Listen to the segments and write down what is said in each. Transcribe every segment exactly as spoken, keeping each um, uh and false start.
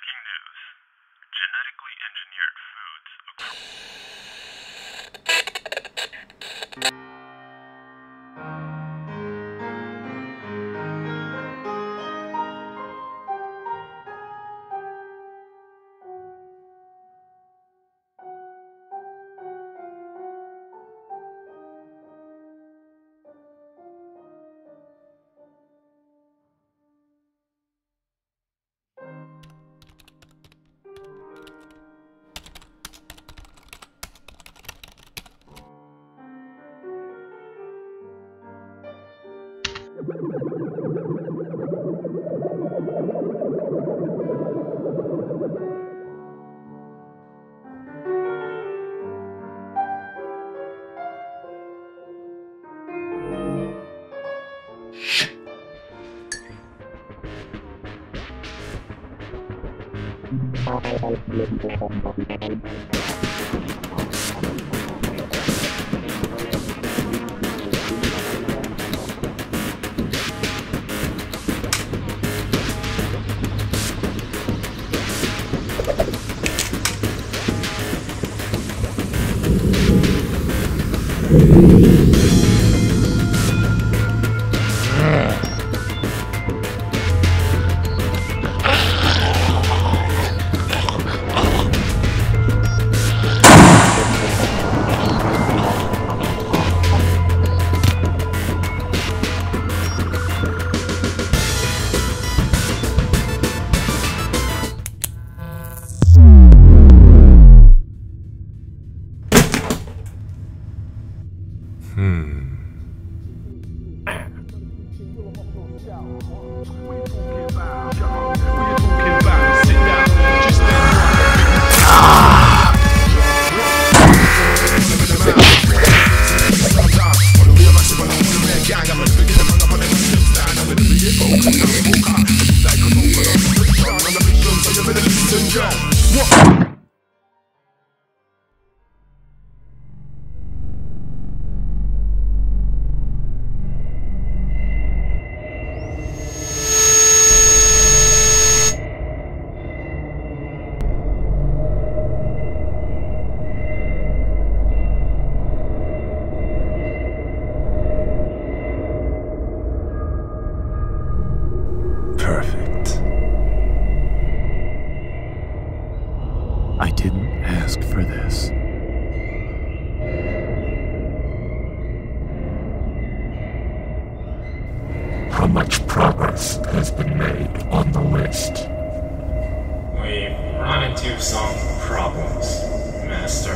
Breaking news. Genetically engineered foods. Perfect. I didn't ask for this. How much progress has been made on the list? We've run into some problems, Master.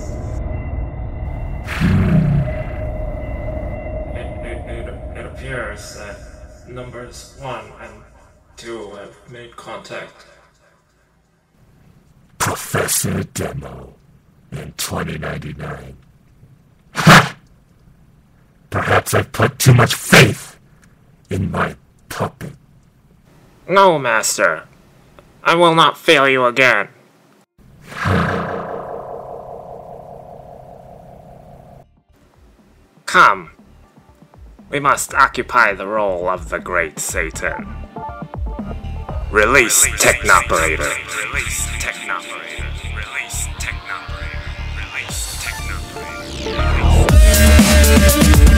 It, it, it, it appears that numbers one and two have made contact. Professor Demo in twenty ninety-nine. Perhaps I've put too much faith in my puppet. No, Master. I will not fail you again. Come. We must occupy the role of the great Satan. Release, Release Technoperator. Release Technoperator. Release Technoperator. Release Technoperator. Release Technoperator.